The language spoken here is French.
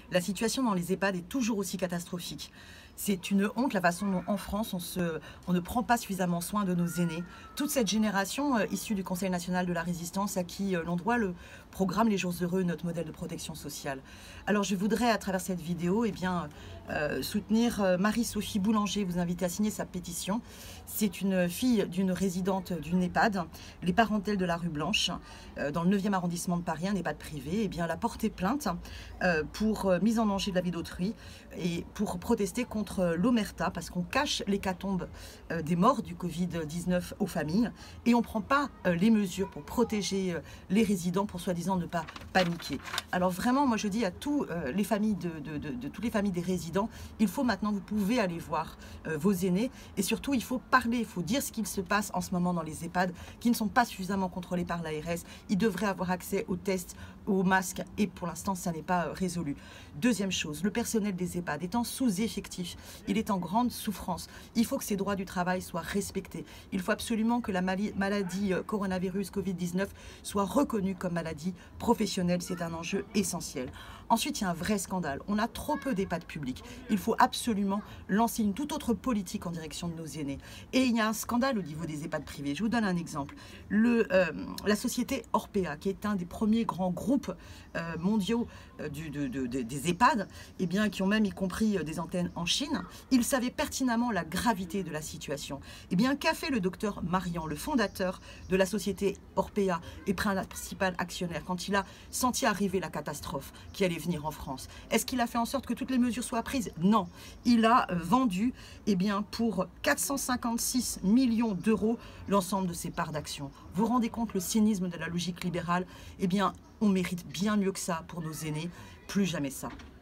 La situation dans les EHPAD est toujours aussi catastrophique. C'est une honte la façon dont en France on ne prend pas suffisamment soin de nos aînés. Toute cette génération issue du Conseil national de la résistance à qui l'on doit le programme Les Jours Heureux, notre modèle de protection sociale. Alors je voudrais à travers cette vidéo soutenir Marie-Sophie Boulanger, vous inviter à signer sa pétition. C'est une fille d'une résidente d'une EHPAD, les Parentèles de la rue Blanche, dans le 9e arrondissement de Paris, un EHPAD privé. Et bien, elle a porté plainte pour mise en danger de la vie d'autrui et pour protester contre l'omerta, parce qu'on cache l'hécatombe des morts du Covid-19 aux familles et on ne prend pas les mesures pour protéger les résidents, pour soi-disant ne pas paniquer. Alors vraiment, moi je dis à toutes les familles des résidents, il faut maintenant, vous pouvez aller voir vos aînés et surtout il faut parler, il faut dire ce qu'il se passe en ce moment dans les EHPAD qui ne sont pas suffisamment contrôlés par l'ARS. Ils devraient avoir accès aux tests, aux masques et pour l'instant ça n'est pas résolu. Deuxième chose, le personnel des EHPAD étant sous-effectif, il est en grande souffrance. Il faut que ses droits du travail soient respectés. Il faut absolument que la maladie coronavirus Covid-19 soit reconnue comme maladie professionnelle. C'est un enjeu essentiel. Ensuite, il y a un vrai scandale. On a trop peu d'EHPAD publics. Il faut absolument lancer une toute autre politique en direction de nos aînés. Et il y a un scandale au niveau des EHPAD privés. Je vous donne un exemple. La société Orpea, qui est un des premiers grands groupes mondiaux des EHPAD, eh bien, qui ont même y compris des antennes en Chine, il savait pertinemment la gravité de la situation. Eh bien, qu'a fait le docteur Marian, le fondateur de la société Orpea et principal actionnaire, quand il a senti arriver la catastrophe qui allait venir en France? Est-ce qu'il a fait en sorte que toutes les mesures soient prises? Non. Il a vendu pour 456 millions d'euros l'ensemble de ses parts d'action. Vous vous rendez compte le cynisme de la logique libérale? Eh bien, on mérite bien mieux que ça pour nos aînés. Plus jamais ça.